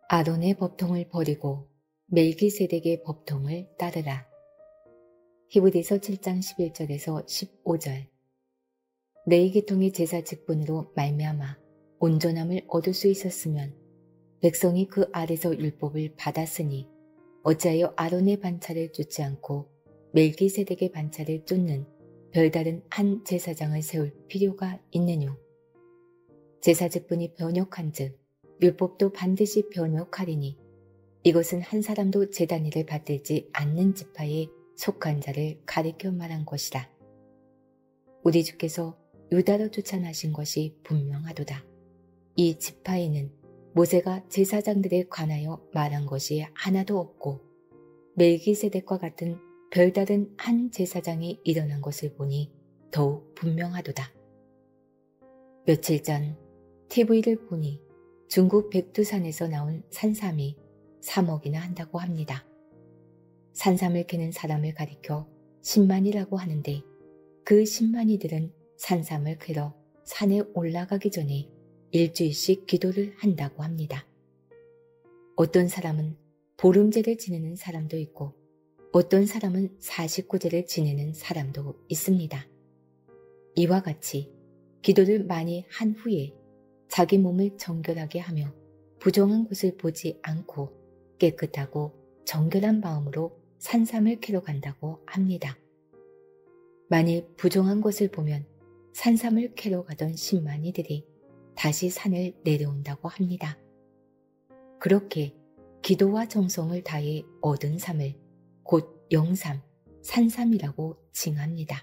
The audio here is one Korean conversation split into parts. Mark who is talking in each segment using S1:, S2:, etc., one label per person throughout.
S1: 아론의 법통을 버리고 멜기세덱의 법통을 따르라. 히브리서 7장 11절에서 15절. 내 계통의 제사 직분으로 말미암아 온전함을 얻을 수 있었으면 백성이 그 아래서 율법을 받았으니 어찌하여 아론의 반차를 쫓지 않고 멜기세덱의 반차를 쫓는 별다른 한 제사장을 세울 필요가 있느뇨. 제사 직분이 변역한즉 율법도 반드시 변역하리니 이것은 한 사람도 제단 일을 받들지 않는 지파에 속한 자를 가리켜 말한 것이라. 우리 주께서 유다로 추천하신 것이 분명하도다. 이 지파에는 모세가 제사장들에 관하여 말한 것이 하나도 없고 멜기세덱과 같은 별다른 한 제사장이 일어난 것을 보니 더욱 분명하도다. 며칠 전 TV를 보니 중국 백두산에서 나온 산삼이 3억이나 한다고 합니다. 산삼을 캐는 사람을 가리켜 10만이라고 하는데 그 10만이들은 산삼을 캐러 산에 올라가기 전에 일주일씩 기도를 한다고 합니다. 어떤 사람은 보름제를 지내는 사람도 있고 어떤 사람은 49제를 지내는 사람도 있습니다. 이와 같이 기도를 많이 한 후에 자기 몸을 정결하게 하며 부정한 것을 보지 않고 깨끗하고 정결한 마음으로 산삼을 캐러 간다고 합니다. 만일 부정한 것을 보면 산삼을 캐러 가던 10만이들이 다시 산을 내려온다고 합니다. 그렇게 기도와 정성을 다해 얻은 삶을 곧 영삼, 산삼이라고 칭합니다.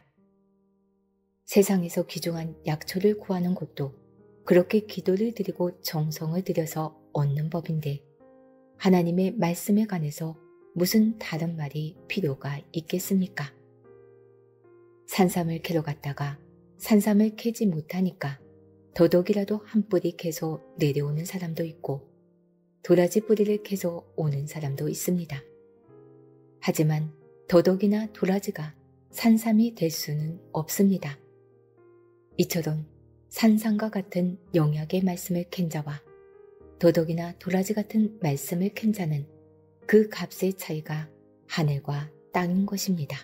S1: 세상에서 귀중한 약초를 구하는 것도 그렇게 기도를 드리고 정성을 들여서 얻는 법인데 하나님의 말씀에 관해서 무슨 다른 말이 필요가 있겠습니까? 산삼을 캐러 갔다가 산삼을 캐지 못하니까 더덕이라도 한 뿌리 캐서 내려오는 사람도 있고 도라지 뿌리를 캐서 오는 사람도 있습니다. 하지만 더덕이나 도라지가 산삼이 될 수는 없습니다. 이처럼 산삼과 같은 영약의 말씀을 캔 자와 더덕이나 도라지 같은 말씀을 캔 자는 그 값의 차이가 하늘과 땅인 것입니다.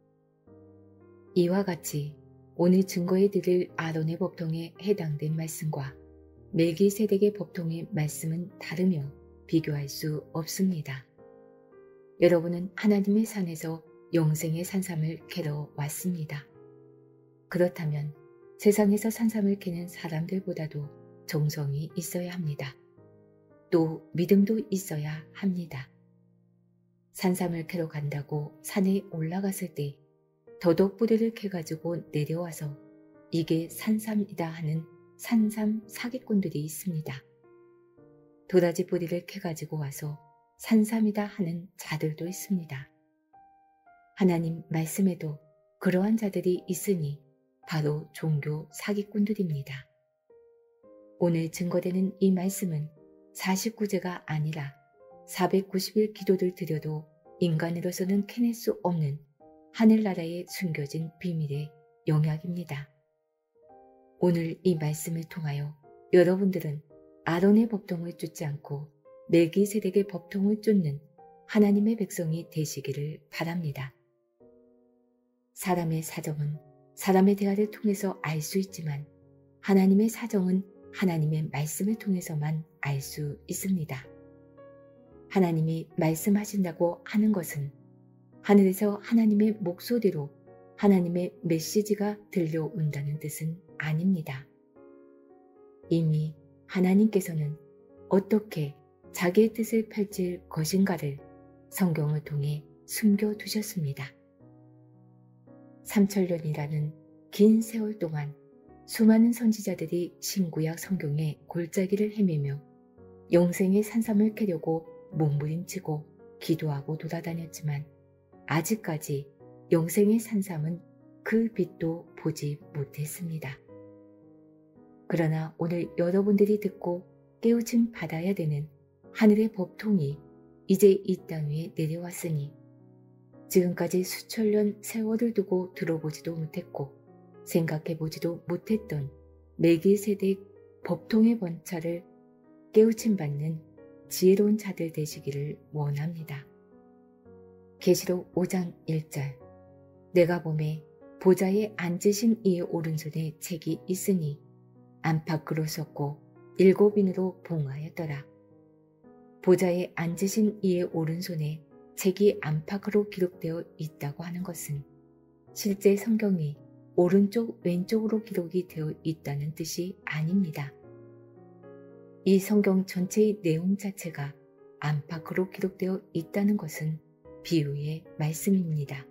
S1: 이와 같이 오늘 증거해 드릴 아론의 법통에 해당된 말씀과 멜기세덱의 법통의 말씀은 다르며 비교할 수 없습니다. 여러분은 하나님의 산에서 영생의 산삼을 캐러 왔습니다. 그렇다면 세상에서 산삼을 캐는 사람들보다도 정성이 있어야 합니다. 또 믿음도 있어야 합니다. 산삼을 캐러 간다고 산에 올라갔을 때 더덕 뿌리를 캐가지고 내려와서 이게 산삼이다 하는 산삼 사기꾼들이 있습니다. 도라지 뿌리를 캐가지고 와서 산삼이다 하는 자들도 있습니다. 하나님 말씀에도 그러한 자들이 있으니 바로 종교 사기꾼들입니다. 오늘 증거되는 이 말씀은 49제가 아니라 490일 기도를 드려도 인간으로서는 캐낼 수 없는 하늘나라에 숨겨진 비밀의 영약입니다. 오늘 이 말씀을 통하여 여러분들은 아론의 법통을 쫓지 않고 멜기세덱의 법통을 쫓는 하나님의 백성이 되시기를 바랍니다. 사람의 사정은 사람의 대화를 통해서 알 수 있지만 하나님의 사정은 하나님의 말씀을 통해서만 알 수 있습니다. 하나님이 말씀하신다고 하는 것은 하늘에서 하나님의 목소리로 하나님의 메시지가 들려온다는 뜻은 아닙니다. 이미 하나님께서는 어떻게 자기의 뜻을 펼칠 것인가를 성경을 통해 숨겨두셨습니다. 3000년이라는 긴 세월 동안 수많은 선지자들이 신구약 성경의 골짜기를 헤매며 영생의 산삼을 캐려고 몸부림치고 기도하고 돌아다녔지만 아직까지 영생의 산삼은 그 빛도 보지 못했습니다. 그러나 오늘 여러분들이 듣고 깨우침 받아야 되는 하늘의 법통이 이제 이 땅 위에 내려왔으니 지금까지 수천 년 세월을 두고 들어보지도 못했고 생각해보지도 못했던 멜기세덱 법통의 번차를 깨우침 받는 지혜로운 자들 되시기를 원합니다. 계시록 5장 1절 내가 보매 보좌에 앉으신 이의 오른손에 책이 있으니 안팎으로 썼고 7인으로 봉하였더라. 보좌에 앉으신 이의 오른손에 책이 안팎으로 기록되어 있다고 하는 것은 실제 성경이 오른쪽 왼쪽으로 기록이 되어 있다는 뜻이 아닙니다. 이 성경 전체의 내용 자체가 안팎으로 기록되어 있다는 것은 비유의 말씀입니다.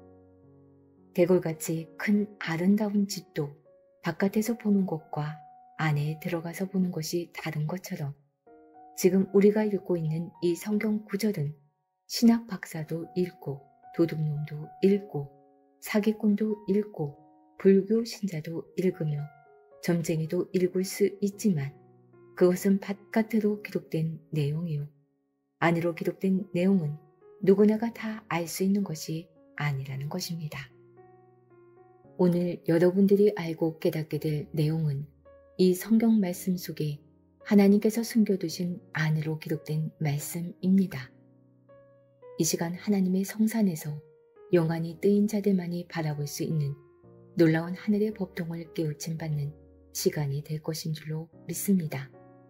S1: 대골같이 큰 아름다운 집도 바깥에서 보는 것과 안에 들어가서 보는 것이 다른 것처럼 지금 우리가 읽고 있는 이 성경 구절은 신학 박사도 읽고 도둑놈도 읽고 사기꾼도 읽고 불교 신자도 읽으며 점쟁이도 읽을 수 있지만 그것은 바깥으로 기록된 내용이요. 안으로 기록된 내용은 누구나가 다 알 수 있는 것이 아니라는 것입니다. 오늘 여러분들이 알고 깨닫게 될 내용은 이 성경 말씀 속에 하나님께서 숨겨두신 안으로 기록된 말씀입니다. 이 시간 하나님의 성산에서 영안이 뜨인 자들만이 바라볼 수 있는 놀라운 하늘의 법통을 깨우침 받는 시간이 될 것인 줄로 믿습니다.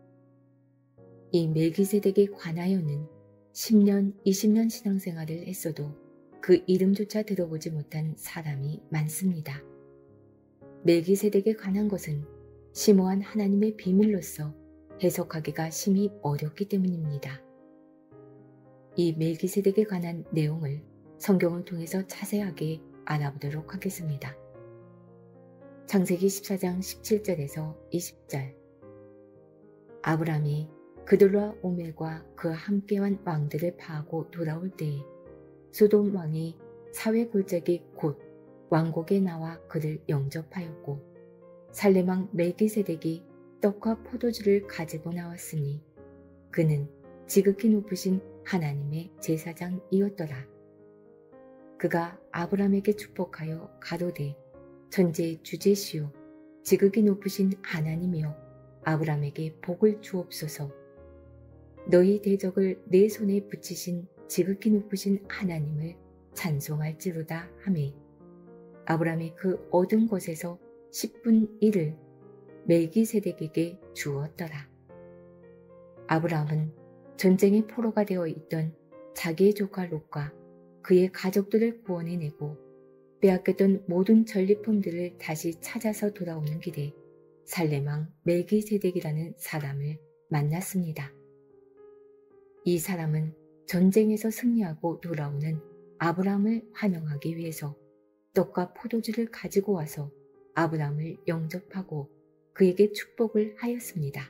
S1: 이 멜기세덱에 관하여는 10년, 20년 신앙생활을 했어도 그 이름조차 들어보지 못한 사람이 많습니다. 멜기세덱에 관한 것은 심오한 하나님의 비밀로서 해석하기가 심히 어렵기 때문입니다. 이 멜기세덱에 관한 내용을 성경을 통해서 자세하게 알아보도록 하겠습니다. 창세기 14장 17절에서 20절 아브람이 그돌라 오멜과 그와 함께한 왕들을 파하고 돌아올 때에 소돔 왕이 사회 골짜기 곧 왕국에 나와 그를 영접하였고 살렘 왕 멜기세덱이 떡과 포도주를 가지고 나왔으니 그는 지극히 높으신 하나님의 제사장이었더라. 그가 아브람에게 축복하여 가로되 천지의 주제시요 지극히 높으신 하나님이여 아브람에게 복을 주옵소서. 너희 대적을 내 손에 붙이신 지극히 높으신 하나님을 찬송할지로다 하매 아브람이 그 얻은 것에서 10분 1을 멜기세덱에게 주었더라. 아브람은 전쟁의 포로가 되어 있던 자기의 조카 롯과 그의 가족들을 구원해내고 빼앗겼던 모든 전리품들을 다시 찾아서 돌아오는 길에 살렘 왕 멜기세덱이라는 사람을 만났습니다. 이 사람은 전쟁에서 승리하고 돌아오는 아브람을 환영하기 위해서 떡과 포도주를 가지고 와서 아브람을 영접하고 그에게 축복을 하였습니다.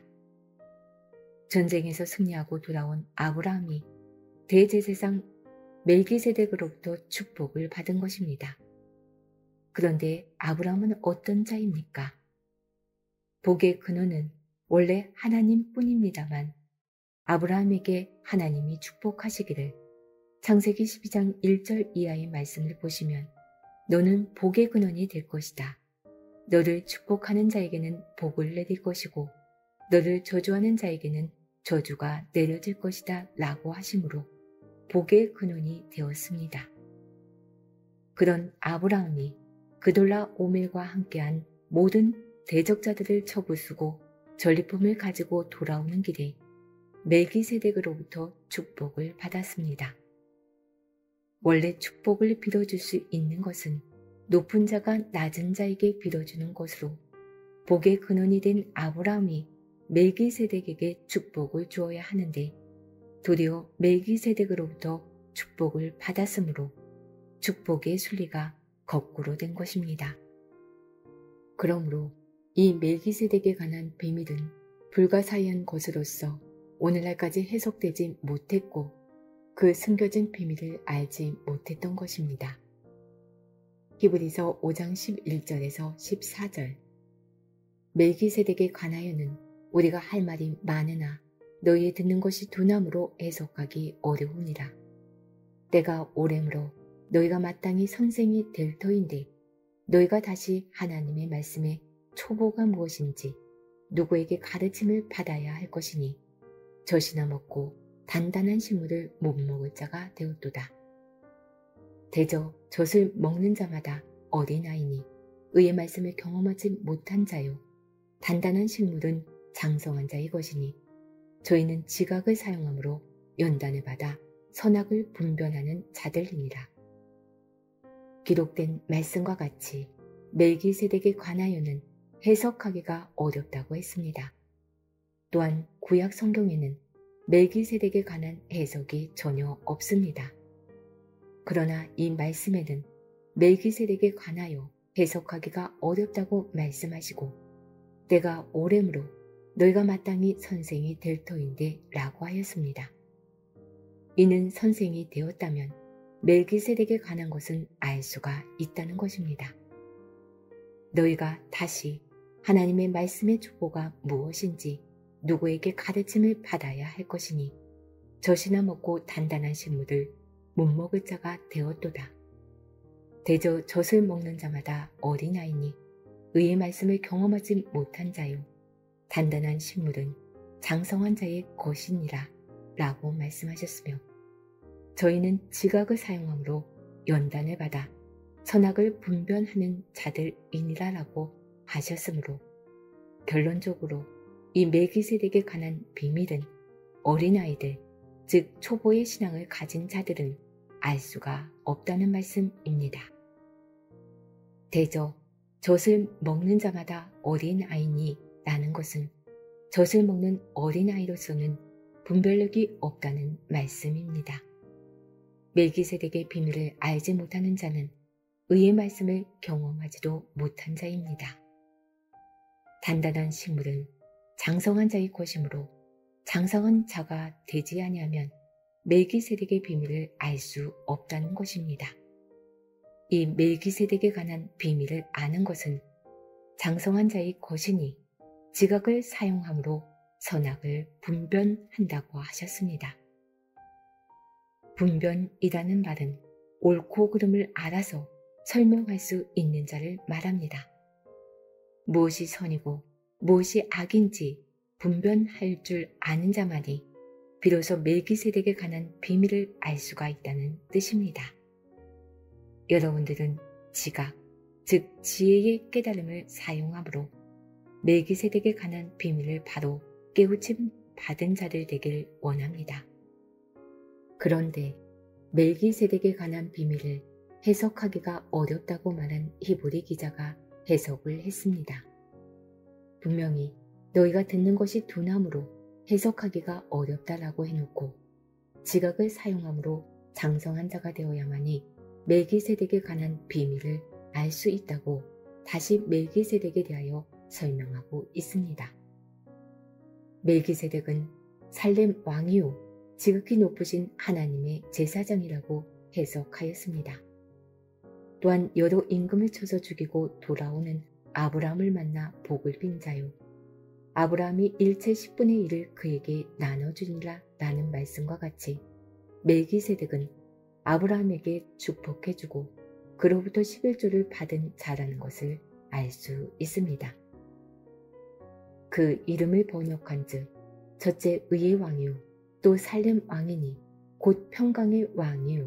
S1: 전쟁에서 승리하고 돌아온 아브람이 대제사장 멜기세덱으로부터 축복을 받은 것입니다. 그런데 아브람은 어떤 자입니까? 복의 근원은 원래 하나님뿐입니다만 아브라함에게 하나님이 축복하시기를 창세기 12장 1절 이하의 말씀을 보시면 너는 복의 근원이 될 것이다. 너를 축복하는 자에게는 복을 내릴 것이고 너를 저주하는 자에게는 저주가 내려질 것이다 라고 하심으로 복의 근원이 되었습니다. 그런 아브라함이 그돌라 오멜과 함께한 모든 대적자들을 쳐부수고 전리품을 가지고 돌아오는 길에 멜기세덱으로부터 축복을 받았습니다. 원래 축복을 빌어줄 수 있는 것은 높은 자가 낮은 자에게 빌어주는 것으로 복의 근원이 된 아브라함이 멜기세덱에게 축복을 주어야 하는데 도리어 멜기세덱으로부터 축복을 받았으므로 축복의 순리가 거꾸로 된 것입니다. 그러므로 이 멜기세덱에 관한 비밀은 불가사의한 것으로서 오늘날까지 해석되지 못했고 그 숨겨진 비밀을 알지 못했던 것입니다. 히브리서 5장 11절에서 14절 멜기세덱에 관하여는 우리가 할 말이 많으나 너희의 듣는 것이 둔함으로 해석하기 어려우니라. 때가 오래므로 너희가 마땅히 선생이 될 터인데 너희가 다시 하나님의 말씀에 초보가 무엇인지 누구에게 가르침을 받아야 할 것이니 젖이나 먹고 단단한 식물을 못 먹을 자가 되었도다. 대저 젖을 먹는 자마다 어린아이니 의의 말씀을 경험하지 못한 자요. 단단한 식물은 장성한 자의 것이니 저희는 지각을 사용함으로 연단을 받아 선악을 분별하는 자들이니라. 기록된 말씀과 같이 멜기세덱에 관하여는 해석하기가 어렵다고 했습니다. 또한 구약 성경에는 멜기세덱에 관한 해석이 전혀 없습니다. 그러나 이 말씀에는 멜기세덱에 관하여 해석하기가 어렵다고 말씀하시고 때가 오래므로 너희가 마땅히 선생이 될 터인데 라고 하였습니다. 이는 선생이 되었다면 멜기세덱에 관한 것은 알 수가 있다는 것입니다. 너희가 다시 하나님의 말씀의 족보가 무엇인지 누구에게 가르침을 받아야 할 것이니 젖이나 먹고 단단한 식물을 못 먹을 자가 되었도다. 대저 젖을 먹는 자마다 어린아이니 의의 말씀을 경험하지 못한 자요. 단단한 식물은 장성한 자의 것이니라 라고 말씀하셨으며 저희는 지각을 사용함으로 연단을 받아 선악을 분별하는 자들이니라 라고 하셨으므로 결론적으로 이 멜기세덱에 관한 비밀은 어린아이들, 즉 초보의 신앙을 가진 자들은 알 수가 없다는 말씀입니다. 대저 젖을 먹는 자마다 어린아이니 라는 것은 젖을 먹는 어린아이로서는 분별력이 없다는 말씀입니다. 멜기세덱의 비밀을 알지 못하는 자는 의의 말씀을 경험하지도 못한 자입니다. 단단한 식물은 장성한 자의 것이므로 장성한 자가 되지 아니하면 멜기세덱의 비밀을 알 수 없다는 것입니다. 이 멜기세덱에 관한 비밀을 아는 것은 장성한 자의 것이니 지각을 사용함으로 선악을 분별한다고 하셨습니다. 분별이라는 말은 옳고 그름을 알아서 설명할 수 있는 자를 말합니다. 무엇이 선이고 무엇이 악인지 분별할 줄 아는 자만이 비로소 멜기세덱에 관한 비밀을 알 수가 있다는 뜻입니다. 여러분들은 지각, 즉 지혜의 깨달음을 사용함으로 멜기세덱에 관한 비밀을 바로 깨우침 받은 자들 되길 원합니다. 그런데 멜기세덱에 관한 비밀을 해석하기가 어렵다고 말한 히브리 기자가 해석을 했습니다. 분명히 너희가 듣는 것이 두나무로 해석하기가 어렵다라고 해놓고 지각을 사용함으로 장성한 자가 되어야만이 멜기세덱에 관한 비밀을 알 수 있다고 다시 멜기세덱에 대하여 설명하고 있습니다. 멜기세덱은 살렘 왕이요 지극히 높으신 하나님의 제사장이라고 해석하였습니다. 또한 여러 임금을 쳐서 죽이고 돌아오는 아브라함을 만나 복을 빈 자요. 아브라함이 일체 10분의 1을 그에게 나눠주니라 라는 말씀과 같이 멜기세덱은 아브라함에게 축복해주고 그로부터 11조를 받은 자라는 것을 알 수 있습니다. 그 이름을 번역한 즉 첫째 의의 왕이요 또 살렘 왕이니 곧 평강의 왕이요.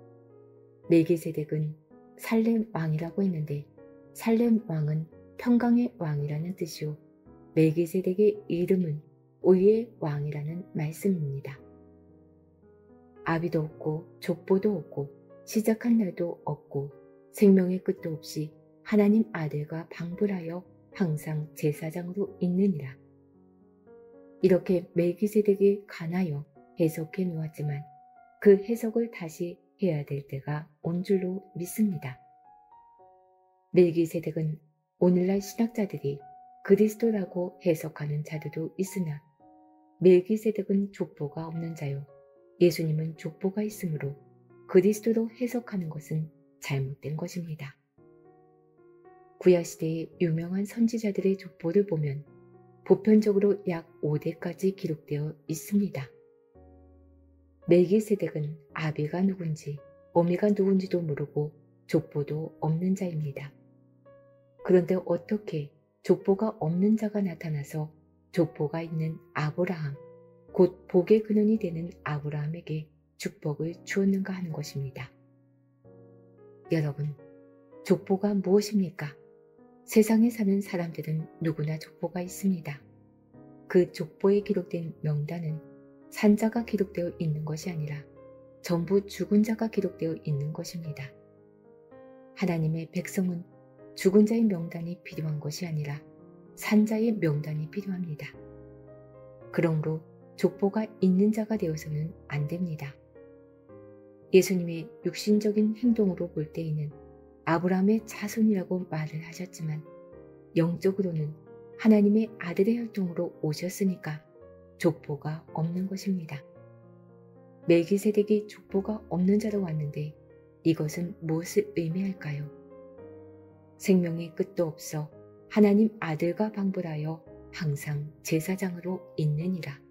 S1: 멜기세덱은 살렘 왕이라고 했는데 살렘 왕은 평강의 왕이라는 뜻이요. 멜기세덱의 이름은 의의 왕이라는 말씀입니다. 아비도 없고 족보도 없고 시작한 날도 없고 생명의 끝도 없이 하나님 아들과 방불하여 항상 제사장으로 있느니라. 이렇게 멜기세덱에 관하여 해석해 놓았지만 그 해석을 다시 해야 될 때가 온 줄로 믿습니다. 멜기세덱은 오늘날 신학자들이 그리스도라고 해석하는 자들도 있으나 멜기세덱은 족보가 없는 자요. 예수님은 족보가 있으므로 그리스도로 해석하는 것은 잘못된 것입니다. 구약시대의 유명한 선지자들의 족보를 보면 보편적으로 약 5대까지 기록되어 있습니다. 멜기세덱은 아비가 누군지 어미가 누군지도 모르고 족보도 없는 자입니다. 그런데 어떻게 족보가 없는 자가 나타나서 족보가 있는 아브라함, 곧 복의 근원이 되는 아브라함에게 축복을 주었는가 하는 것입니다. 여러분, 족보가 무엇입니까? 세상에 사는 사람들은 누구나 족보가 있습니다. 그 족보에 기록된 명단은 산자가 기록되어 있는 것이 아니라 전부 죽은 자가 기록되어 있는 것입니다. 하나님의 백성은 죽은 자의 명단이 필요한 것이 아니라 산자의 명단이 필요합니다. 그러므로 족보가 있는 자가 되어서는 안 됩니다. 예수님의 육신적인 행동으로 볼 때에는 아브라함의 자손이라고 말을 하셨지만 영적으로는 하나님의 아들의 혈통으로 오셨으니까 족보가 없는 것입니다. 멜기세덱이 족보가 없는 자로 왔는데 이것은 무엇을 의미할까요? 생명의 끝도 없어 하나님 아들과 방불하여 항상 제사장으로 있느니라.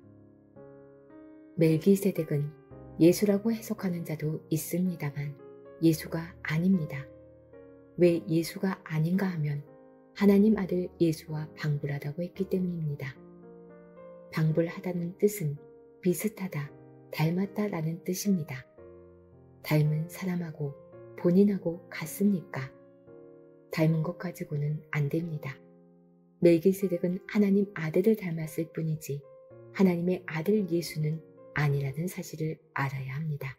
S1: 멜기세덱은 예수라고 해석하는 자도 있습니다만 예수가 아닙니다. 왜 예수가 아닌가 하면 하나님 아들 예수와 방불하다고 했기 때문입니다. 방불하다는 뜻은 비슷하다, 닮았다라는 뜻입니다. 닮은 사람하고 본인하고 같습니까? 닮은 것 가지고는 안 됩니다. 멜기세덱은 하나님 아들을 닮았을 뿐이지 하나님의 아들 예수는 아니라는 사실을 알아야 합니다.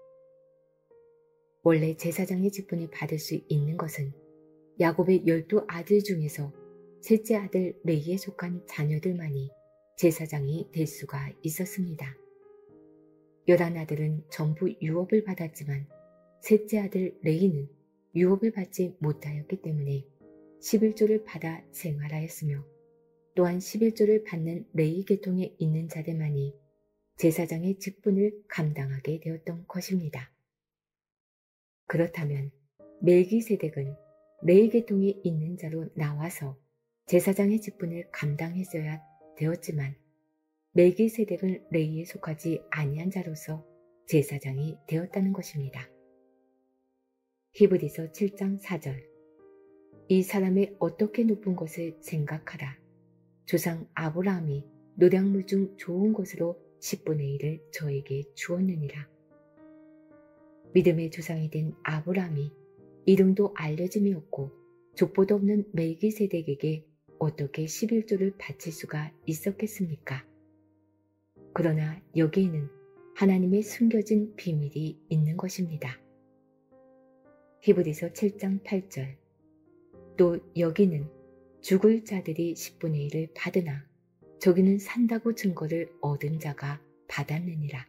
S1: 원래 제사장의 직분을 받을 수 있는 것은 야곱의 12 아들 중에서 셋째 아들 레이에 속한 자녀들만이 제사장이 될 수가 있었습니다. 11 아들은 전부 유업을 받았지만 셋째 아들 레이는 유업을 받지 못하였기 때문에 11조를 받아 생활하였으며 또한 11조를 받는 레이 계통에 있는 자들만이 제사장의 직분을 감당하게 되었던 것입니다. 그렇다면 멜기세덱은 레이 계통에 있는 자로 나와서 제사장의 직분을 감당했어야 되었지만 멜기세덱은 레이에 속하지 아니한 자로서 제사장이 되었다는 것입니다. 히브리서 7장 4절 이 사람의 어떻게 높은 것을 생각하라. 조상 아브라함이 노량물 중 좋은 것으로 10분의 1을 저에게 주었느니라. 믿음의 조상이 된 아브라함이 이름도 알려짐이 없고 족보도 없는 멜기세덱에게 어떻게 11조를 바칠 수가 있었겠습니까? 그러나 여기에는 하나님의 숨겨진 비밀이 있는 것입니다. 히브리서 7장 8절 또 여기는 죽을 자들이 10분의 1을 받으나 저기는 산다고 증거를 얻은 자가 받았느니라.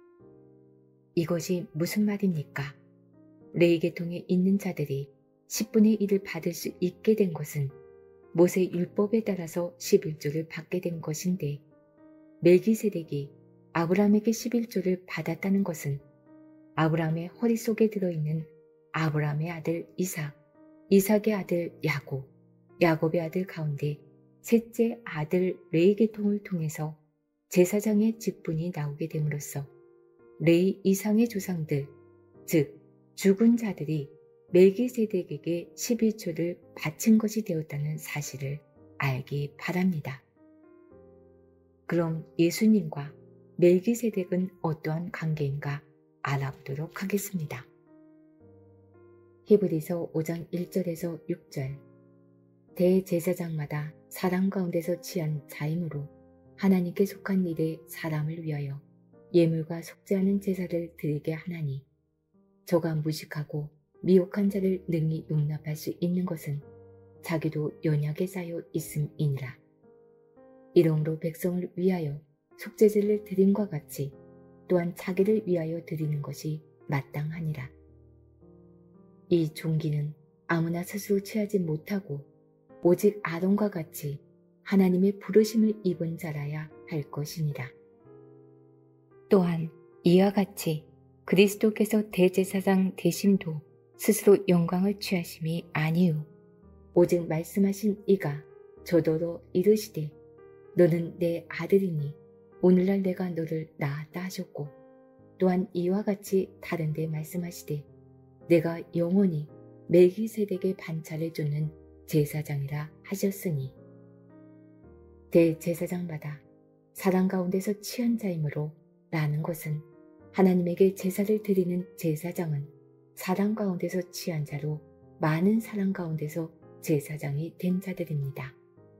S1: 이것이 무슨 말입니까? 레위 계통에 있는 자들이 10분의 1을 받을 수 있게 된 것은 모세 율법에 따라서 11조를 받게 된 것인데 멜기세덱이 아브라함에게 11조를 받았다는 것은 아브라함의 허리 속에 들어있는 아브라함의 아들 이삭, 이삭의 아들 야곱, 야곱의 아들 가운데 셋째 아들 레위 계통을 통해서 제사장의 직분이 나오게 됨으로써 레위 이상의 조상들, 즉 죽은 자들이 멜기세덱에게 11조를 바친 것이 되었다는 사실을 알기 바랍니다. 그럼 예수님과 멜기세덱은 어떠한 관계인가 알아보도록 하겠습니다. 히브리서 5장 1절에서 6절 대제사장마다 사람 가운데서 취한 자임으로 하나님께 속한 일에 사람을 위하여 예물과 속죄하는 제사를 드리게 하나니 저가 무식하고 미혹한 자를 능히 용납할 수 있는 것은 자기도 연약에 쌓여 있음이니라. 이러므로 백성을 위하여 속죄제를 드림과 같이 또한 자기를 위하여 드리는 것이 마땅하니라. 이 종기는 아무나 스스로 취하지 못하고 오직 아론과 같이 하나님의 부르심을 입은 자라야 할 것이니라. 또한 이와 같이 그리스도께서 대제사장 되심도 스스로 영광을 취하심이 아니요 오직 말씀하신 이가 저더러 이르시되 너는 내 아들이니 오늘날 내가 너를 낳았다 하셨고 또한 이와 같이 다른 데 말씀하시되 내가 영원히 멜기세덱의 반차를 쫓는 제사장이라 하셨으니 대제사장마다 사랑 가운데서 취한 자이므로 라는 것은 하나님에게 제사를 드리는 제사장은 사랑 가운데서 취한 자로 많은 사랑 가운데서 제사장이 된 자들입니다.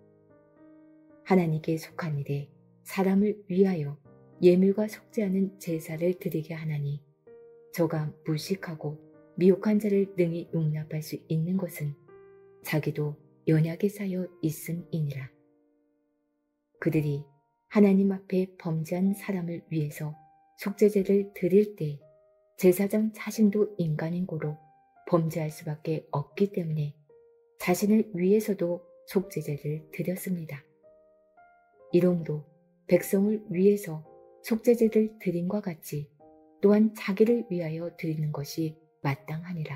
S1: 하나님께 속한 일에 사람을 위하여 예물과 속죄하는 제사를 드리게 하나니 저가 무식하고 미혹한 자를 능히 용납할 수 있는 것은 자기도 연약에 쌓여 있음이니라. 그들이 하나님 앞에 범죄한 사람을 위해서 속죄제를 드릴 때 제사장 자신도 인간인 고로 범죄할 수밖에 없기 때문에 자신을 위해서도 속죄제를 드렸습니다. 이러므로 백성을 위해서 속죄제를 드림과 같이 또한 자기를 위하여 드리는 것이 마땅하니라.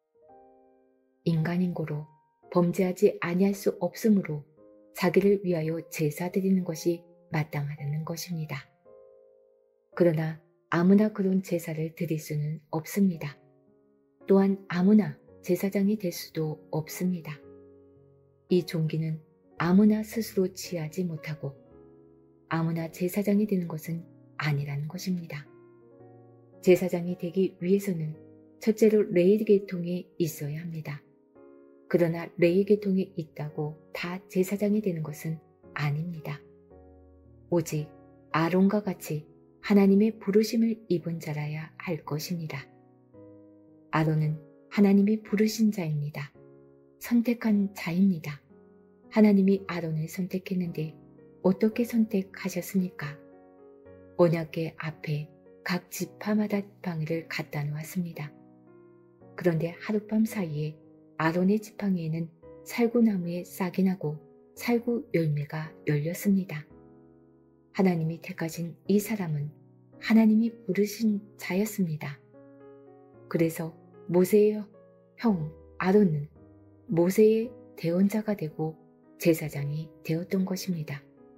S1: 인간인 고로 범죄하지 아니할 수 없으므로 자기를 위하여 제사 드리는 것이 마땅하다는 것입니다. 그러나 아무나 그런 제사를 드릴 수는 없습니다. 또한 아무나 제사장이 될 수도 없습니다. 이 종기는 아무나 스스로 취하지 못하고 아무나 제사장이 되는 것은 아니라는 것입니다. 제사장이 되기 위해서는 첫째로 레위 계통에 있어야 합니다. 그러나 레위 계통에 있다고 다 제사장이 되는 것은 아닙니다. 오직 아론과 같이 하나님의 부르심을 입은 자라야 할 것입니다. 아론은 하나님이 부르신 자입니다. 선택한 자입니다. 하나님이 아론을 선택했는데 어떻게 선택하셨습니까? 언약궤 앞에 각 지파마다 지팡이를 갖다 놓았습니다. 그런데 하룻밤 사이에 아론의 지팡이에는 살구나무에 싹이 나고 살구 열매가 열렸습니다. 하나님이 택하신 이 사람은 하나님이 부르신 자였습니다. 그래서 모세의 형 아론은 모세의 대언자가 되고 제사장이 되었던 것입니다.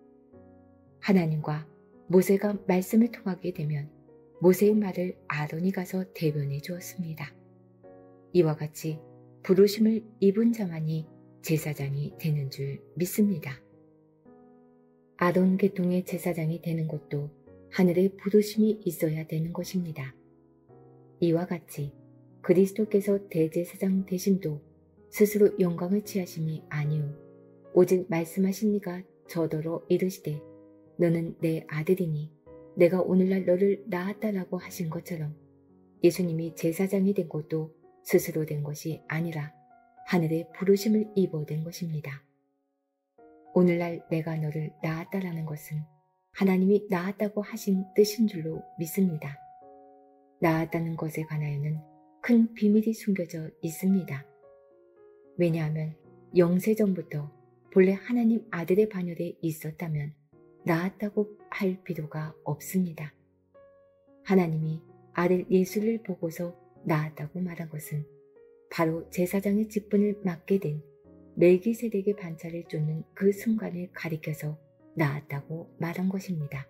S1: 하나님과 모세가 말씀을 통하게 되면 모세의 말을 아론이 가서 대변해 주었습니다. 이와 같이 부르심을 입은 자만이 제사장이 되는 줄 믿습니다. 아론 계통의 제사장이 되는 것도 하늘의 부르심이 있어야 되는 것입니다. 이와 같이 그리스도께서 대제사장 되심도 스스로 영광을 취하심이 아니오 오직 말씀하신 이가 저더러 이르시되 너는 내 아들이니 내가 오늘날 너를 낳았다라고 하신 것처럼 예수님이 제사장이 된 것도 스스로 된 것이 아니라 하늘의 부르심을 입어 된 것입니다. 오늘날 내가 너를 낳았다라는 것은 하나님이 낳았다고 하신 뜻인 줄로 믿습니다. 낳았다는 것에 관하여는 큰 비밀이 숨겨져 있습니다. 왜냐하면 영세전부터 본래 하나님 아들의 반열에 있었다면 낳았다고 할 필요가 없습니다. 하나님이 아들 예수를 보고서 낳았다고 말한 것은 바로 제사장의 직분을 맡게 된 멜기세덱의 반차를 쫓는 그 순간을 가리켜서 낳았다고 말한 것입니다.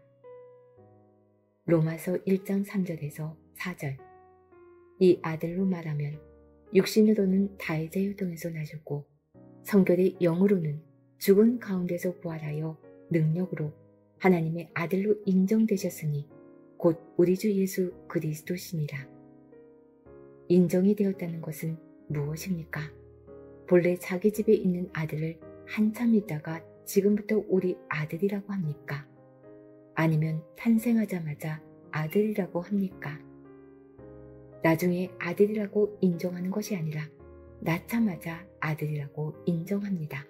S1: 로마서 1장 3절에서 4절 이 아들로 말하면 육신으로는 다윗의 혈통에서 나셨고 성결의 영으로는 죽은 가운데서 부활하여 능력으로 하나님의 아들로 인정되셨으니 곧 우리 주 예수 그리스도시니라. 인정이 되었다는 것은 무엇입니까? 본래 자기 집에 있는 아들을 한참 있다가 지금부터 우리 아들이라고 합니까? 아니면 탄생하자마자 아들이라고 합니까? 나중에 아들이라고 인정하는 것이 아니라 낳자마자 아들이라고 인정합니다.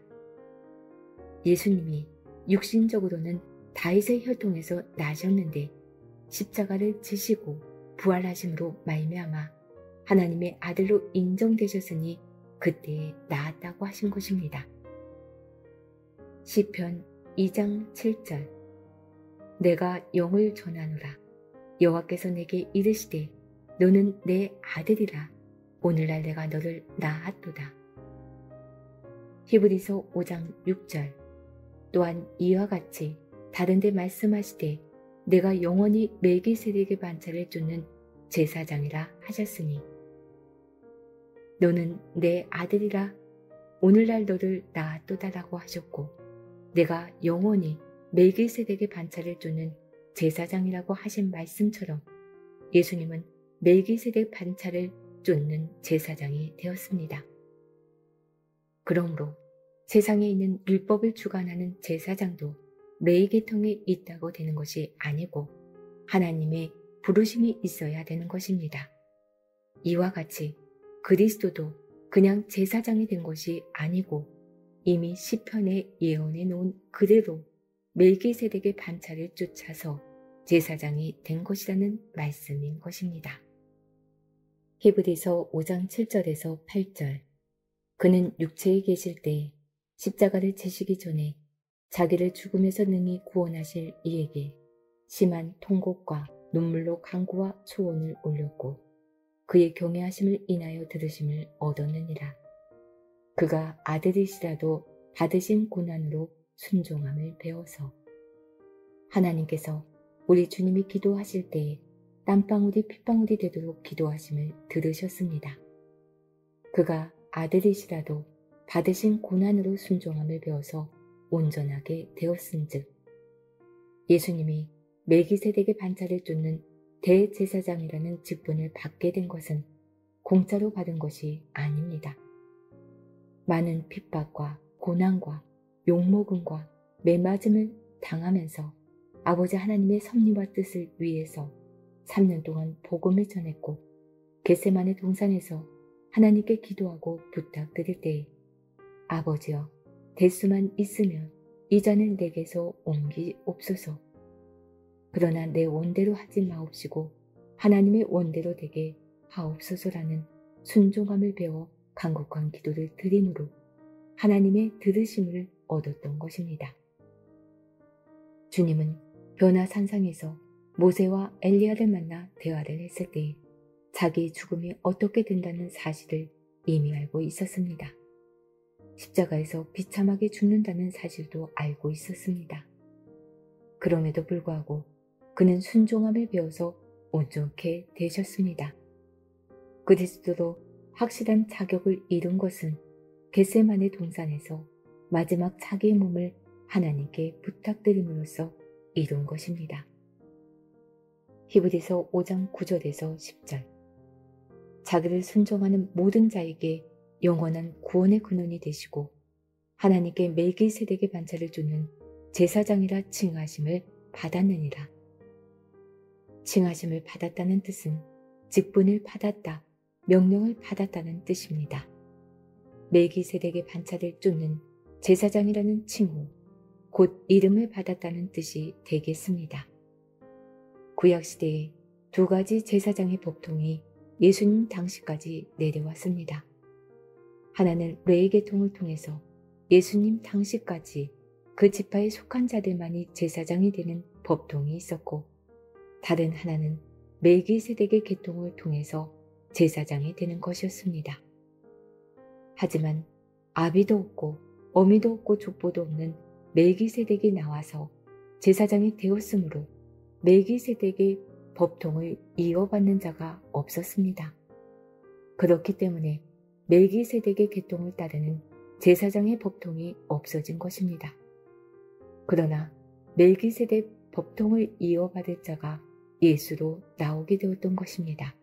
S1: 예수님이 육신적으로는 다윗의 혈통에서 나셨는데 십자가를 지시고 부활하심으로 말미암아 하나님의 아들로 인정되셨으니 그때에 낳았다고 하신 것입니다. 시편 2장 7절 내가 영을 전하노라 여호와께서 내게 이르시되 너는 내 아들이라 오늘날 내가 너를 낳았도다. 히브리서 5장 6절 또한 이와 같이 다른 데 말씀하시되 내가 영원히 멜기세덱의 반차를 쫓는 제사장이라 하셨으니 너는 내 아들이라 오늘날 너를 낳았도다라고 하셨고 내가 영원히 멜기세덱의 반차를 쫓는 제사장이라고 하신 말씀처럼 예수님은 멜기세덱 반차를 쫓는 제사장이 되었습니다. 그러므로 세상에 있는 율법을 주관하는 제사장도 레위 계통에 있다고 되는 것이 아니고 하나님의 부르심이 있어야 되는 것입니다. 이와 같이 그리스도도 그냥 제사장이 된 것이 아니고 이미 시편에 예언해 놓은 그대로 멜기세덱의 반차를 쫓아서 제사장이 된 것이라는 말씀인 것입니다. 히브리서 5장 7절에서 8절. 그는 육체에 계실 때 십자가를 지시기 전에 자기를 죽음에서 능히 구원하실 이에게 심한 통곡과 눈물로 간구와 소원을 올렸고 그의 경외하심을 인하여 들으심을 얻었느니라. 그가 아들이시라도 받으신 고난으로 순종함을 배워서. 하나님께서 우리 주님이 기도하실 때에 땀방울이 핏방울이 되도록 기도하심을 들으셨습니다. 그가 아들이시라도 받으신 고난으로 순종함을 배워서 온전하게 되었은즉 예수님이 멜기세덱의 반차를 쫓는 대제사장이라는 직분을 받게 된 것은 공짜로 받은 것이 아닙니다. 많은 핍박과 고난과 욕먹음과 매맞음을 당하면서 아버지 하나님의 섭리와 뜻을 위해서 3년 동안 복음을 전했고 겟세마네 동산에서 하나님께 기도하고 부탁드릴 때에 아버지여 될 수만 있으면 이 잔을 내게서 옮기옵소서. 그러나 내 원대로 하지 마옵시고 하나님의 원대로 되게 하옵소서라는 순종함을 배워 간곡한 기도를 드림으로 하나님의 들으심을 얻었던 것입니다. 주님은 변화산상에서 모세와 엘리야를 만나 대화를 했을 때 자기의 죽음이 어떻게 된다는 사실을 이미 알고 있었습니다. 십자가에서 비참하게 죽는다는 사실도 알고 있었습니다. 그럼에도 불구하고 그는 순종함을 배워서 온전케 되셨습니다. 그리스도로 확실한 자격을 이룬 것은 겟세마네 동산에서 마지막 자기의 몸을 하나님께 부탁드림으로써 이룬 것입니다. 히브리서 5장 9절에서 10절. 자기를 순종하는 모든 자에게 영원한 구원의 근원이 되시고 하나님께 멜기세덱의 반차를 쫓는 제사장이라 칭하심을 받았느니라. 칭하심을 받았다는 뜻은 직분을 받았다, 명령을 받았다는 뜻입니다. 멜기세덱의 반차를 쫓는 제사장이라는 칭호, 곧 이름을 받았다는 뜻이 되겠습니다. 구약시대에 두 가지 제사장의 법통이 예수님 당시까지 내려왔습니다. 하나는 레위 계통을 통해서 예수님 당시까지 그 지파에 속한 자들만이 제사장이 되는 법통이 있었고 다른 하나는 멜기세덱의 계통을 통해서 제사장이 되는 것이었습니다. 하지만 아비도 없고 어미도 없고 족보도 없는 멜기세덱이 나와서 제사장이 되었으므로 멜기세덱의 법통을 이어받는 자가 없었습니다. 그렇기 때문에 멜기세덱의 계통을 따르는 제사장의 법통이 없어진 것입니다. 그러나 멜기세덱 법통을 이어받을 자가 예수로 나오게 되었던 것입니다.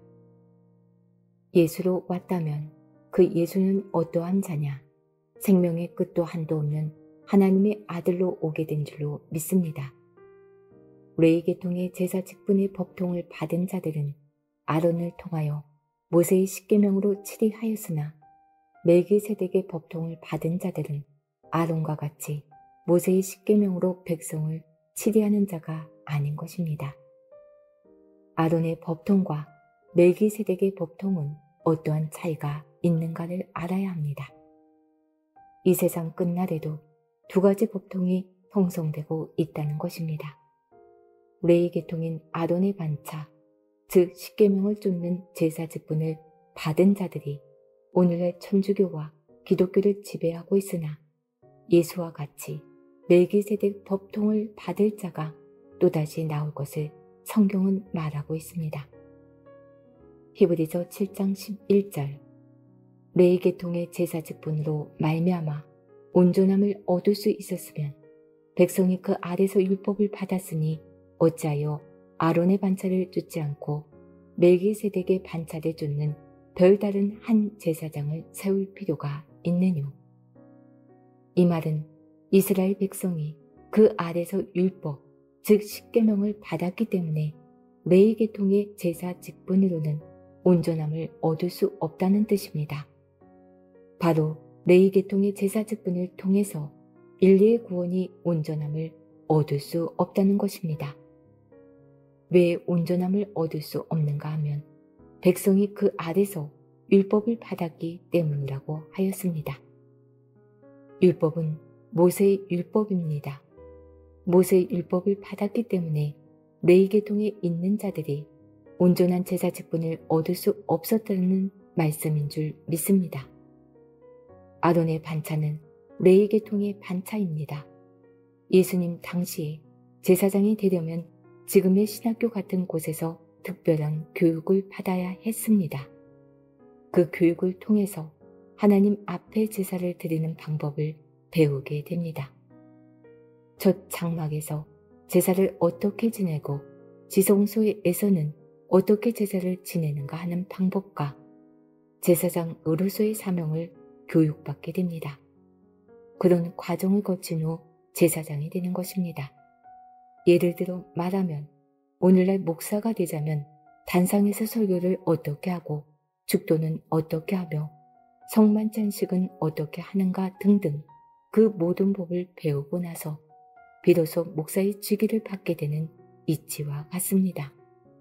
S1: 예수로 왔다면 그 예수는 어떠한 자냐? 생명의 끝도 한도 없는 하나님의 아들로 오게 된 줄로 믿습니다. 레위 계통의 제사 직분의 법통을 받은 자들은 아론을 통하여 모세의 십계명으로 치리하였으나 멜기세덱의 법통을 받은 자들은 아론과 같이 모세의 십계명으로 백성을 치리하는 자가 아닌 것입니다. 아론의 법통과 멜기세덱의 법통은 어떠한 차이가 있는가를 알아야 합니다. 이 세상 끝날에도 두 가지 법통이 형성되고 있다는 것입니다. 레위 계통인 아론의 반차, 즉 십계명을 쫓는 제사 직분을 받은 자들이 오늘의 천주교와 기독교를 지배하고 있으나 예수와 같이 멜기세덱 법통을 받을 자가 또다시 나올 것을 성경은 말하고 있습니다. 히브리서 7장 11절. 레위 계통의 제사 직분으로 말미암아 온전함을 얻을 수 있었으면 백성이 그 아래서 율법을 받았으니 어찌하여 아론의 반차를 쫓지 않고 멜기세덱의 반차를 쫓는 별다른 한 제사장을 세울 필요가 있느뇨. 이 말은 이스라엘 백성이 그 아래서 율법, 즉 십계명을 받았기 때문에 레위 계통의 제사 직분으로는 온전함을 얻을 수 없다는 뜻입니다. 바로 레위 계통의 제사 직분을 통해서 인류의 구원이 온전함을 얻을 수 없다는 것입니다. 왜 온전함을 얻을 수 없는가 하면 백성이 그 아래서 율법을 받았기 때문이라고 하였습니다. 율법은 모세의 율법입니다. 모세의 율법을 받았기 때문에 레위 계통에 있는 자들이 온전한 제사 직분을 얻을 수 없었다는 말씀인 줄 믿습니다. 아론의 반차는 레위 계통의 반차입니다. 예수님 당시에 제사장이 되려면 지금의 신학교 같은 곳에서 특별한 교육을 받아야 했습니다. 그 교육을 통해서 하나님 앞에 제사를 드리는 방법을 배우게 됩니다. 첫 장막에서 제사를 어떻게 지내고 지성소에서는 어떻게 제사를 지내는가 하는 방법과 제사장으로서의 사명을 교육받게 됩니다. 그런 과정을 거친 후 제사장이 되는 것입니다. 예를 들어 말하면 오늘날 목사가 되자면 단상에서 설교를 어떻게 하고 축도는 어떻게 하며 성만찬식은 어떻게 하는가 등등 그 모든 법을 배우고 나서 비로소 목사의 직위를 받게 되는 이치와 같습니다.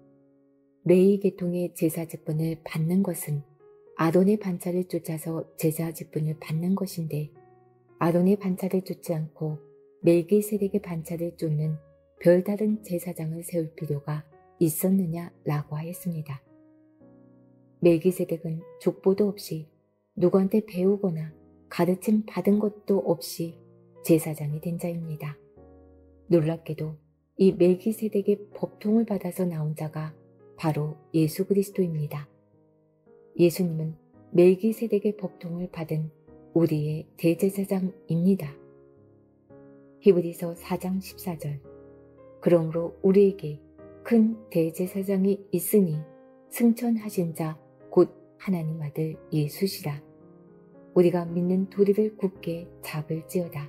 S1: 레위 계통의 제사 직분을 받는 것은 아론의 반차를 쫓아서 제사 직분을 받는 것인데 아론의 반차를 쫓지 않고 멜기세덱의 반차를 쫓는 별다른 제사장을 세울 필요가 있었느냐라고 하였습니다. 멜기세덱은 족보도 없이 누구한테 배우거나 가르침 받은 것도 없이 제사장이 된 자입니다. 놀랍게도 이 멜기세덱의 법통을 받아서 나온 자가 바로 예수 그리스도입니다. 예수님은 멜기세덱의 법통을 받은 우리의 대제사장입니다. 히브리서 4장 14절 그러므로 우리에게 큰 대제사장이 있으니 승천하신 자 곧 하나님 아들 예수시라. 우리가 믿는 도리를 굳게 잡을지어다.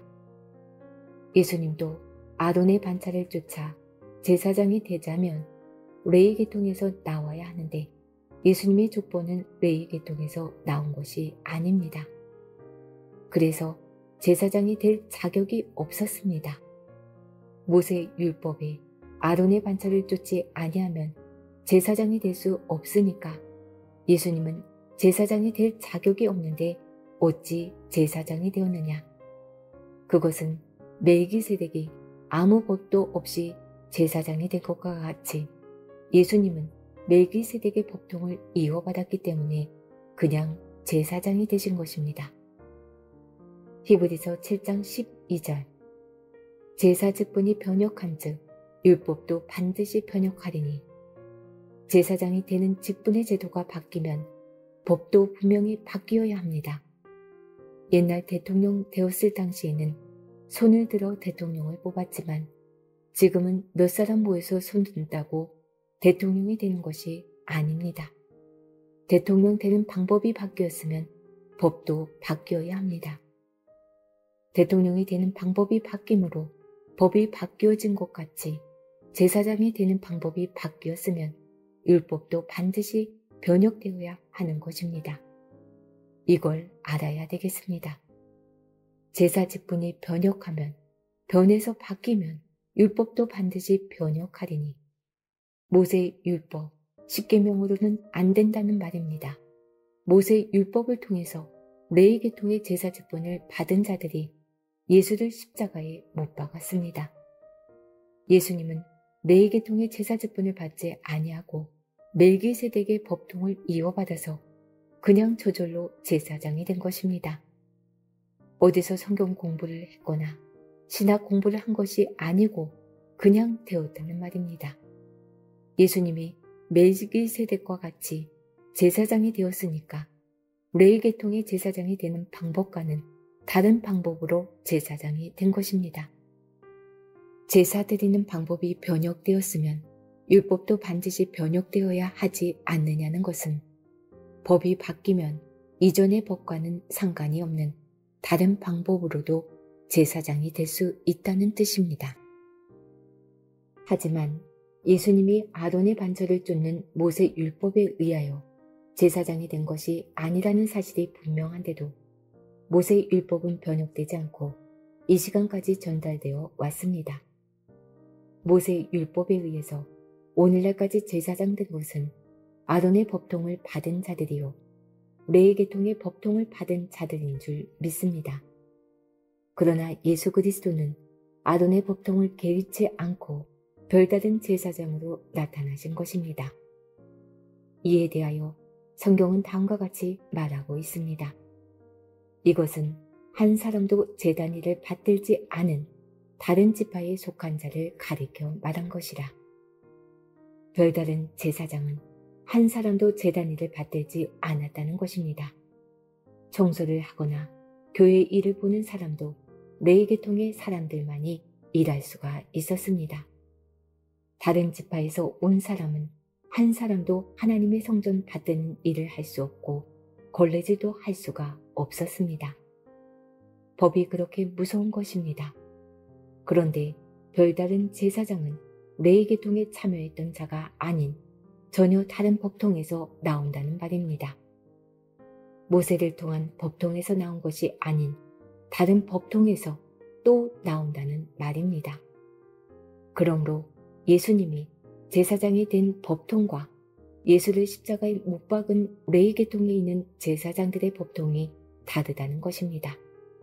S1: 예수님도 아론의 반차를 쫓아 제사장이 되자면 레위 계통에서 나와야 하는데 예수님의 족보는 레위 계통에서 나온 것이 아닙니다. 그래서 제사장이 될 자격이 없었습니다. 모세 율법에 아론의 반차를 쫓지 아니하면 제사장이 될 수 없으니까 예수님은 제사장이 될 자격이 없는데 어찌 제사장이 되었느냐. 그것은 멜기세덱이 아무 법도 없이 제사장이 된 것과 같이 예수님은 멜기세덱의 법통을 이어받았기 때문에 그냥 제사장이 되신 것입니다. 히브리서 7장 12절 제사 직분이 변역한 즉 율법도 반드시 변역하리니 제사장이 되는 직분의 제도가 바뀌면 법도 분명히 바뀌어야 합니다. 옛날 대통령 되었을 당시에는 손을 들어 대통령을 뽑았지만 지금은 몇 사람 모여서 손 든다고 대통령이 되는 것이 아닙니다. 대통령 되는 방법이 바뀌었으면 법도 바뀌어야 합니다. 대통령이 되는 방법이 바뀜으로 법이 바뀌어진 것 같이 제사장이 되는 방법이 바뀌었으면 율법도 반드시 변역되어야 하는 것입니다. 이걸 알아야 되겠습니다. 제사 직분이 변역하면 변해서 바뀌면 율법도 반드시 변역하리니 모세의 율법, 십계명으로는 안 된다는 말입니다. 모세의 율법을 통해서 레위 계통의 제사 직분을 받은 자들이 예수를 십자가에 못 박았습니다. 예수님은 레위 계통의 제사 직분을 받지 아니하고 멜기세덱의 법통을 이어받아서 그냥 저절로 제사장이 된 것입니다. 어디서 성경 공부를 했거나 신학 공부를 한 것이 아니고 그냥 되었다는 말입니다. 예수님이 멜기세덱과 같이 제사장이 되었으니까 레위 계통의 제사장이 되는 방법과는 다른 방법으로 제사장이 된 것입니다. 제사 드리는 방법이 변혁되었으면 율법도 반드시 변혁되어야 하지 않느냐는 것은 법이 바뀌면 이전의 법과는 상관이 없는 다른 방법으로도 제사장이 될 수 있다는 뜻입니다. 하지만 예수님이 아론의 반절을 쫓는 모세 율법에 의하여 제사장이 된 것이 아니라는 사실이 분명한데도 모세 율법은 변혁되지 않고 이 시간까지 전달되어 왔습니다. 모세 율법에 의해서 오늘날까지 제사장 된 것은 아론의 법통을 받은 자들이요 레위 계통의 법통을 받은 자들인 줄 믿습니다. 그러나 예수 그리스도는 아론의 법통을 개의치 않고 별다른 제사장으로 나타나신 것입니다. 이에 대하여 성경은 다음과 같이 말하고 있습니다. 이것은 한 사람도 제단 일을 받들지 않은 다른 지파에 속한 자를 가리켜 말한 것이라. 별다른 제사장은 한 사람도 제단 일을 받들지 않았다는 것입니다. 청소를 하거나 교회 일을 보는 사람도 레위 계통의 사람들만이 일할 수가 있었습니다. 다른 지파에서 온 사람은 한 사람도 하나님의 성전 받드는 일을 할 수 없고 걸레질도 할 수가 없었습니다. 법이 그렇게 무서운 것입니다. 그런데 별다른 제사장은 레위 계통에 참여했던 자가 아닌 전혀 다른 법통에서 나온다는 말입니다. 모세를 통한 법통에서 나온 것이 아닌 다른 법통에서 또 나온다는 말입니다. 그러므로 예수님이 제사장이 된 법통과 예수를 십자가에 못 박은 레위 계통에 있는 제사장들의 법통이 다르다는 것입니다.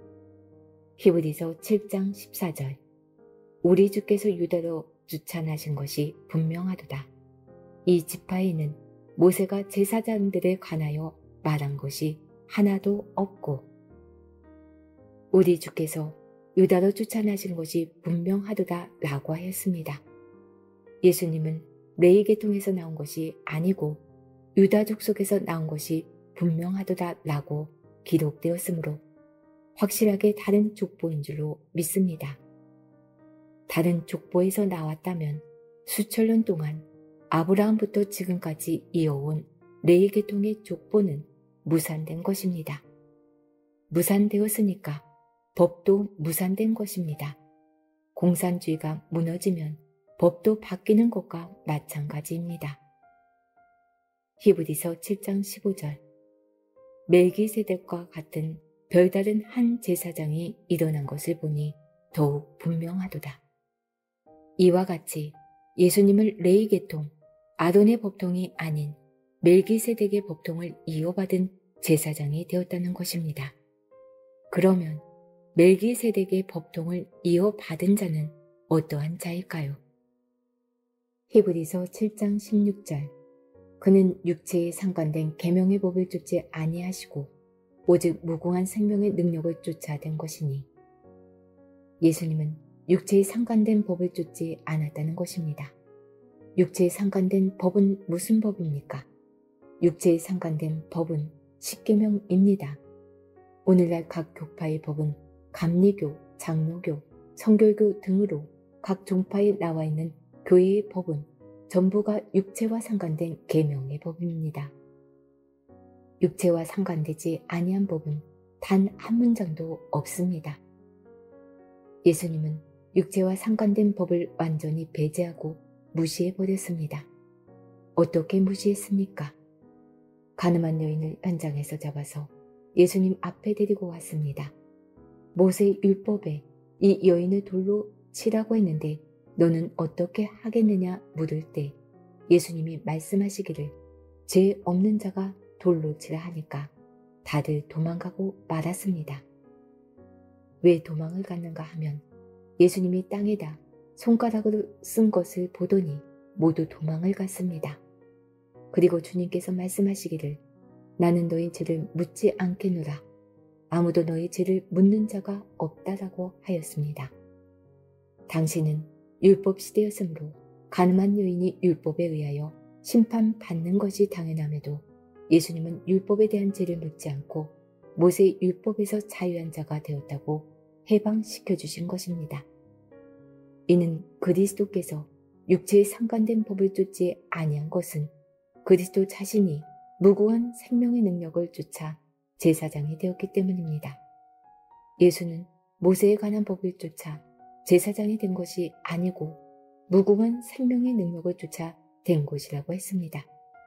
S1: 히브리서 7장 14절 우리 주께서 유다로 주찬하신 것이 분명하도다. 이 지파에는 모세가 제사장들에 관하여 말한 것이 하나도 없고 우리 주께서 유다로 추천하신 것이 분명하도다 라고 하였습니다. 예수님은 레위 계통에서 나온 것이 아니고 유다 족속에서 나온 것이 분명하도다 라고 기록되었으므로 확실하게 다른 족보인 줄로 믿습니다. 다른 족보에서 나왔다면 수천 년 동안 아브라함부터 지금까지 이어온 레위 계통의 족보는 무산된 것입니다. 무산되었으니까 법도 무산된 것입니다. 공산주의가 무너지면 법도 바뀌는 것과 마찬가지입니다. 히브리서 7장 15절 멜기세덱과 같은 별다른 한 제사장이 일어난 것을 보니 더욱 분명하도다. 이와 같이 예수님을 레위 계통, 아론의 법통이 아닌 멜기세덱의 법통을 이어받은 제사장이 되었다는 것입니다. 그러면 멜기세덱의 법통을 이어받은 자는 어떠한 자일까요? 히브리서 7장 16절 그는 육체에 상관된 계명의 법을 쫓지 아니하시고 오직 무궁한 생명의 능력을 쫓아 된 것이니 예수님은 육체에 상관된 법을 쫓지 않았다는 것입니다. 육체에 상관된 법은 무슨 법입니까? 육체에 상관된 법은 십계명입니다. 오늘날 각 교파의 법은 감리교, 장로교, 성결교 등으로 각 종파에 나와 있는 교회의 법은 전부가 육체와 상관된 계명의 법입니다. 육체와 상관되지 아니한 법은 단 한 문장도 없습니다. 예수님은 육체와 상관된 법을 완전히 배제하고 무시해버렸습니다. 어떻게 무시했습니까? 가늠한 여인을 현장에서 잡아서 예수님 앞에 데리고 왔습니다. 모세 율법에 이 여인을 돌로 치라고 했는데 너는 어떻게 하겠느냐 물을 때 예수님이 말씀하시기를 죄 없는 자가 돌로 치라 하니까 다들 도망가고 말았습니다. 왜 도망을 갔는가 하면 예수님이 땅에다 손가락으로 쓴 것을 보더니 모두 도망을 갔습니다. 그리고 주님께서 말씀하시기를 나는 너희 죄를 묻지 않겠노라. 아무도 너희 죄를 묻는 자가 없다라고 하였습니다. 당시는 율법 시대였으므로 가늠한 여인이 율법에 의하여 심판받는 것이 당연함에도 예수님은 율법에 대한 죄를 묻지 않고 모세 율법에서 자유한 자가 되었다고 해방시켜 주신 것입니다. 이는 그리스도께서 육체에 상관된 법을 쫓지 아니한 것은 그리스도 자신이 무고한 생명의 능력을 쫓아 제사장이 되었기 때문입니다. 예수는 모세에 관한 법을 쫓아 제사장이 된 것이 아니고 무궁한 생명의 능력을 쫓아 된 것이라고 했습니다.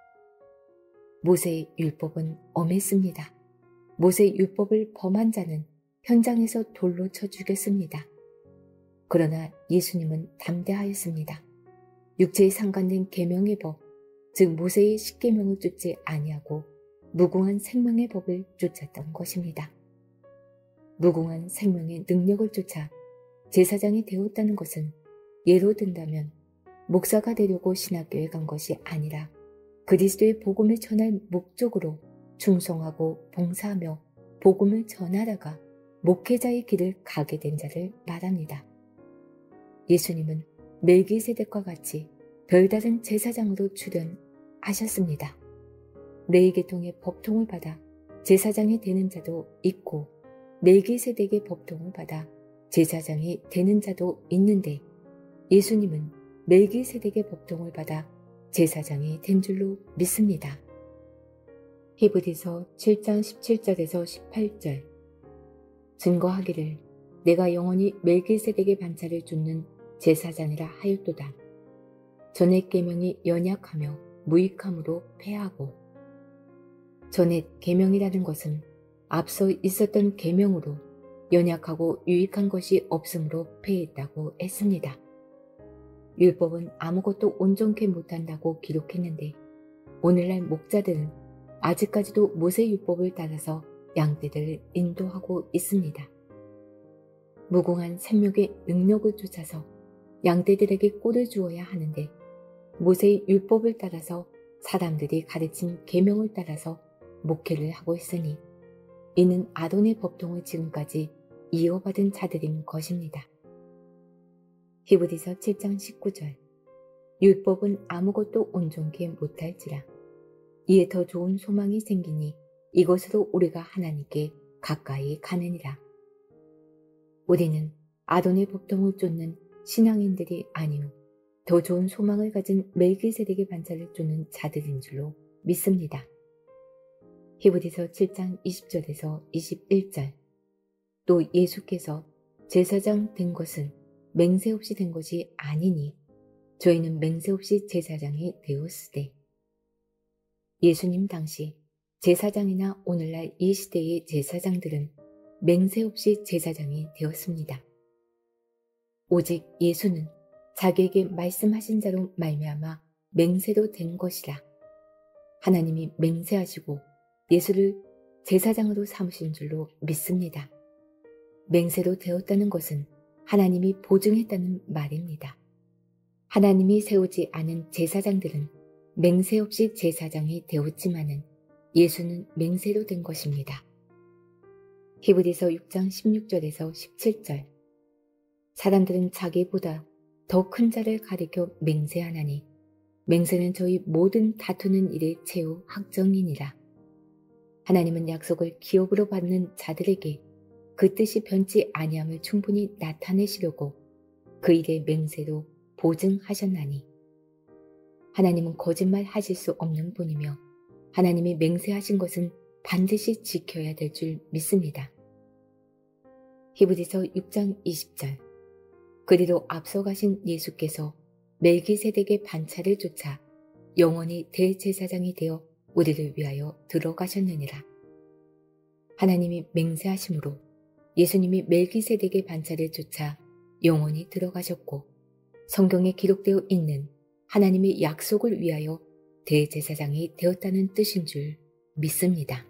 S1: 모세의 율법은 엄했습니다. 모세의 율법을 범한 자는 현장에서 돌로 쳐 죽였습니다. 그러나 예수님은 담대하였습니다. 육체에 상관된 계명의 법, 즉 모세의 십계명을 쫓지 아니하고 무궁한 생명의 법을 쫓았던 것입니다. 무궁한 생명의 능력을 쫓아 제사장이 되었다는 것은 예로 든다면 목사가 되려고 신학교에 간 것이 아니라 그리스도의 복음을 전할 목적으로 충성하고 봉사하며 복음을 전하다가 목회자의 길을 가게 된 자를 말합니다. 예수님은 멜기세덱과 같이 별다른 제사장으로 출현하셨습니다. 레위계통의 법통을 받아 제사장이 되는 자도 있고 멜기세덱의 법통을 받아 제사장이 되는 자도 있는데 예수님은 멜기세덱의 법통을 받아 제사장이 된 줄로 믿습니다. 히브리서 7장 17절에서 18절 증거하기를 내가 영원히 멜기세덱의 반차를 쫓는 제사장이라 하였도다. 전의 계명이 연약하며 무익함으로 패하고 전의 계명이라는 것은 앞서 있었던 계명으로 연약하고 유익한 것이 없으므로 패했다고 했습니다. 율법은 아무것도 온전케 못한다고 기록했는데 오늘날 목자들은 아직까지도 모세 율법을 따라서 양떼들을 인도하고 있습니다. 무궁한 생명의 능력을 쫓아서 양떼들에게 꼴을 주어야 하는데 모세의 율법을 따라서 사람들이 가르친 계명을 따라서 목회를 하고 있으니 이는 아론의 법통을 지금까지 이어받은 자들인 것입니다. 히브리서 7장 19절 율법은 아무것도 온전케 못할지라 이에 더 좋은 소망이 생기니 이것으로 우리가 하나님께 가까이 가느니라. 우리는 아론의 법통을 쫓는 신앙인들이 아니요 더 좋은 소망을 가진 멜기세덱의 반차를 쫓는 자들인 줄로 믿습니다. 히브리서 7장 20절에서 21절 또 예수께서 제사장 된 것은 맹세 없이 된 것이 아니니 저희는 맹세 없이 제사장이 되었으되 예수님 당시 제사장이나 오늘날 이 시대의 제사장들은 맹세 없이 제사장이 되었습니다. 오직 예수는 자기에게 말씀하신 자로 말미암아 맹세로 된 것이라. 하나님이 맹세하시고 예수를 제사장으로 삼으신 줄로 믿습니다. 맹세로 되었다는 것은 하나님이 보증했다는 말입니다. 하나님이 세우지 않은 제사장들은 맹세 없이 제사장이 되었지만은 예수는 맹세로 된 것입니다. 히브리서 6장 16절에서 17절 사람들은 자기보다 더 큰 자를 가리켜 맹세하나니 맹세는 저희 모든 다투는 일의 최후 확정이니라. 하나님은 약속을 기업으로 받는 자들에게 그 뜻이 변치 아니함을 충분히 나타내시려고 그 일의 맹세로 보증하셨나니 하나님은 거짓말 하실 수 없는 분이며 하나님이 맹세하신 것은 반드시 지켜야 될 줄 믿습니다. 히브리서 6장 20절 그리로 앞서가신 예수께서 멜기세덱의 반차를 쫓아 영원히 대제사장이 되어 우리를 위하여 들어가셨느니라. 하나님이 맹세하심으로 예수님이 멜기세덱의 반차를 쫓아 영원히 들어가셨고 성경에 기록되어 있는 하나님의 약속을 위하여 대제사장이 되었다는 뜻인 줄 믿습니다.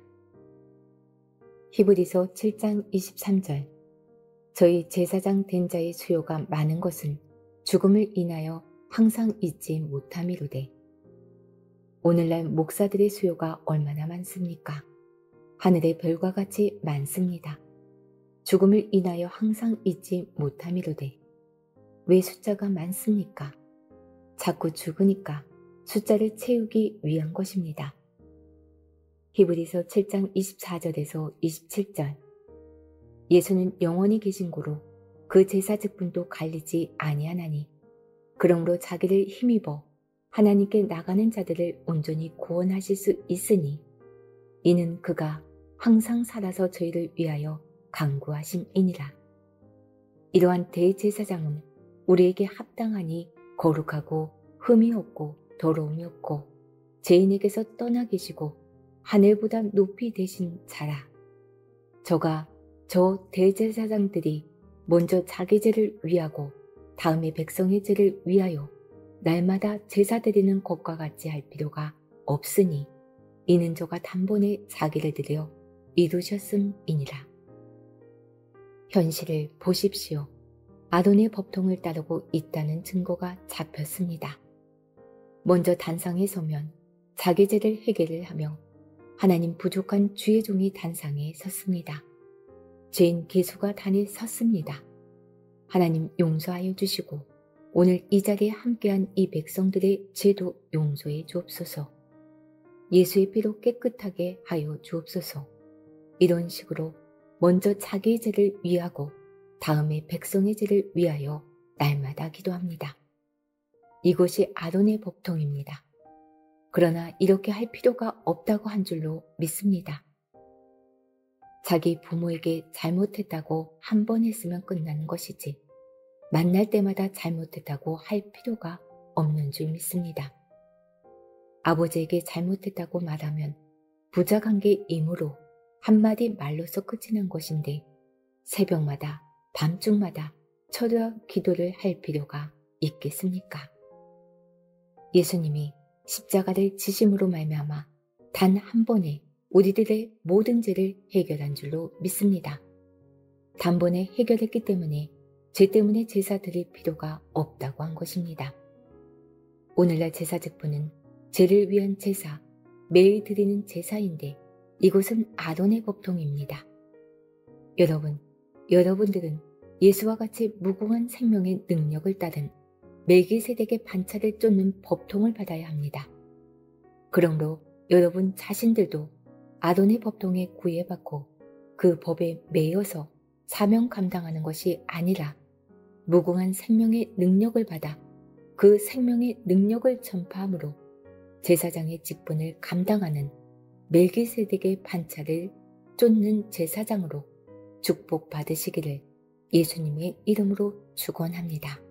S1: 히브리서 7장 23절 저희 제사장 된 자의 수요가 많은 것은 죽음을 인하여 항상 잊지 못함이로되 오늘날 목사들의 수요가 얼마나 많습니까? 하늘의 별과 같이 많습니다. 죽음을 인하여 항상 잊지 못함이로되 왜 숫자가 많습니까? 자꾸 죽으니까 숫자를 채우기 위한 것입니다. 히브리서 7장 24절에서 27절 예수는 영원히 계신 고로 그 제사 직분도 갈리지 아니하나니 그러므로 자기를 힘입어 하나님께 나가는 자들을 온전히 구원하실 수 있으니 이는 그가 항상 살아서 저희를 위하여 간구하심이니라. 이러한 대제사장은 우리에게 합당하니 거룩하고 흠이 없고 더러움이 없고 죄인에게서 떠나 계시고 하늘보다 높이 되신 자라. 저가 저 대제사장들이 먼저 자기 죄를 위하고 다음에 백성의 죄를 위하여 날마다 제사 드리는 것과 같이 할 필요가 없으니 이는 저가 단번에 자기를 드려 이루셨음이니라. 현실을 보십시오. 아론의 법통을 따르고 있다는 증거가 잡혔습니다. 먼저 단상에 서면 자기 죄를 해결을 하며 하나님 부족한 주의 종이 단상에 섰습니다. 죄인 계수가 단에 섰습니다. 하나님 용서하여 주시고 오늘 이 자리에 함께한 이 백성들의 죄도 용서해 주옵소서. 예수의 피로 깨끗하게 하여 주옵소서. 이런 식으로 먼저 자기의 죄를 위하고 다음에 백성의 죄를 위하여 날마다 기도합니다. 이것이 아론의 법통입니다. 그러나 이렇게 할 필요가 없다고 한 줄로 믿습니다. 자기 부모에게 잘못했다고 한 번 했으면 끝나는 것이지 만날 때마다 잘못했다고 할 필요가 없는 줄 믿습니다. 아버지에게 잘못했다고 말하면 부자관계이므로 한마디 말로서 끝이 난 것인데 새벽마다 밤중마다 철학 기도를 할 필요가 있겠습니까? 예수님이 십자가를 지심으로 말미암아 단 한 번에 우리들의 모든 죄를 해결한 줄로 믿습니다. 단번에 해결했기 때문에 죄 때문에 제사 드릴 필요가 없다고 한 것입니다. 오늘날 제사 직분은 죄를 위한 제사, 매일 드리는 제사인데 이것은 아론의 법통입니다. 여러분들은 예수와 같이 무궁한 생명의 능력을 따른 멜기세덱의 반차를 쫓는 법통을 받아야 합니다. 그러므로 여러분 자신들도 아론의 법통에 구애받고 그 법에 매여서 사명 감당하는 것이 아니라 무궁한 생명의 능력을 받아 그 생명의 능력을 전파함으로 제사장의 직분을 감당하는 멜기세덱의 반차를 쫓는 제사장으로 축복받으시기를 예수님의 이름으로 축원합니다.